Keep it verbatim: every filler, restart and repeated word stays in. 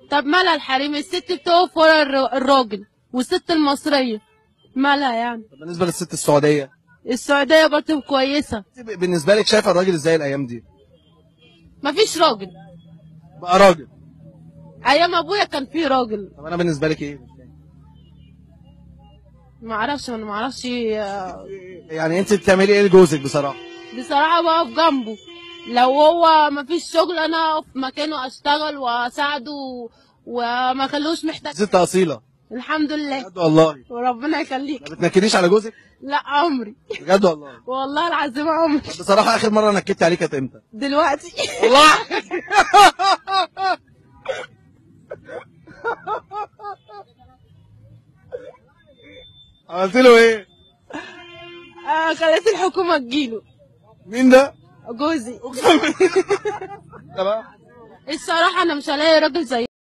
طب مالها الحريم؟ الست بتقف ورا الر- الراجل، والست المصريه مالها يعني؟ طب بالنسبه للست السعوديه، السعوديه برضه كويسه. انت بالنسبه لك شايفه الراجل ازاي الايام دي؟ مفيش راجل. بقى راجل. ايام ابويا كان في راجل. طب انا بالنسبه لك ايه؟ ما اعرفش، انا ما اعرفش. آه، يعني انت بتعملي ايه لجوزك بصراحه؟ بصراحه بقف جنبه. لو هو مفيش شغل انا اقف مكانه اشتغل واساعده وما خلوش محتاج. ست اصيله. الحمد لله. بجد والله. وربنا يخليك. ما بتنكديش على جوزك؟ لا عمري. بجد والله. والله العظيم عمري. بصراحه اخر مره نكدت عليه كانت امتى؟ دلوقتي. والله. عملت له ايه؟ آه خليت الحكومه تجيله. مين ده؟ جوزي. تمام. الصراحه انا مش هلاقي راجل زي